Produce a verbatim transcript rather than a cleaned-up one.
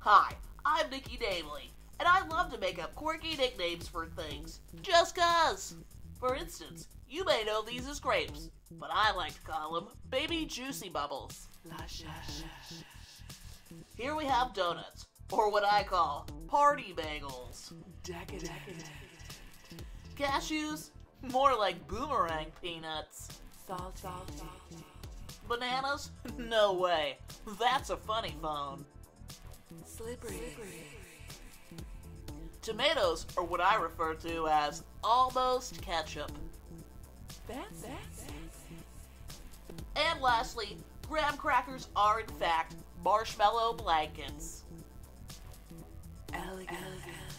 Hi, I'm Nikki Namely, and I love to make up quirky nicknames for things, just cuz. For instance, you may know these as grapes, but I like to call them Baby Juicy Bubbles. Here we have donuts, or what I call party bagels. Decadent. Cashews, more like boomerang peanuts. Salty. Bananas? No way. That's a funny phone. Slippery. Tomatoes are what I refer to as almost ketchup. Fancy. And lastly, graham crackers are in fact marshmallow blankets. Elegant.